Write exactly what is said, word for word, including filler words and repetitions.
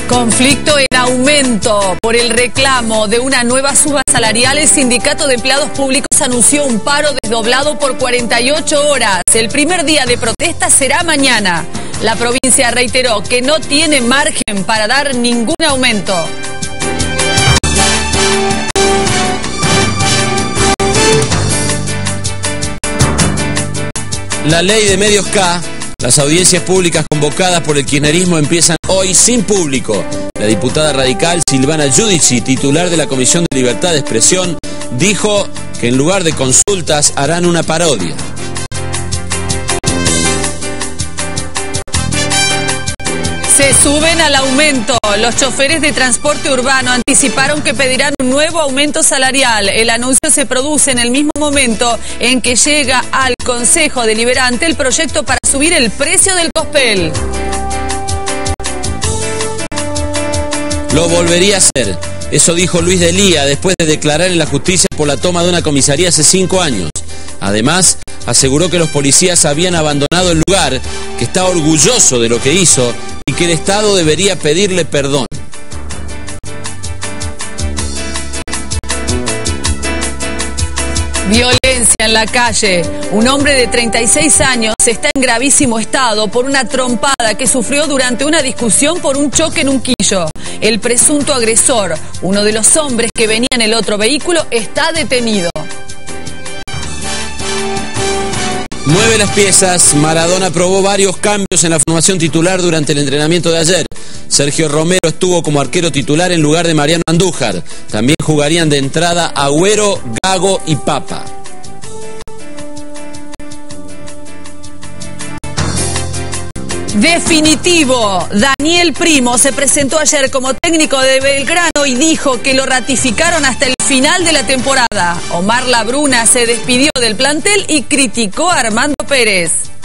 Conflicto en aumento por el reclamo de una nueva suba salarial. El Sindicato de Empleados Públicos anunció un paro desdoblado por cuarenta y ocho horas. El primer día de protesta será mañana. La provincia reiteró que no tiene margen para dar ningún aumento. La ley de medios K. Las audiencias públicas convocadas por el kirchnerismo empiezan hoy sin público. La diputada radical Silvana Giudici, titular de la Comisión de Libertad de Expresión, dijo que en lugar de consultas harán una parodia. Se suben al aumento. Los choferes de transporte urbano anticiparon que pedirán un nuevo aumento salarial. El anuncio se produce en el mismo momento en que llega al Consejo Deliberante el proyecto para subir el precio del Cospel. Lo volvería a hacer. Eso dijo Luis Delía después de declarar en la justicia por la toma de una comisaría hace cinco años. Además, aseguró que los policías habían abandonado el lugar, que está orgulloso de lo que hizo y que el Estado debería pedirle perdón. Violencia en la calle. Un hombre de treinta y seis años está en gravísimo estado por una trompada que sufrió durante una discusión por un choque en un quillo. El presunto agresor, uno de los hombres que venía en el otro vehículo, está detenido. Mueve las piezas. Maradona probó varios cambios en la formación titular durante el entrenamiento de ayer. Sergio Romero estuvo como arquero titular en lugar de Mariano Andújar. También jugarían de entrada Agüero, Gago y Papa. Definitivo. Daniel Primo se presentó ayer como técnico de Belgrano y dijo que lo ratificaron hasta el final de la temporada. Omar Labruna se despidió del plantel y criticó a Armando Pérez.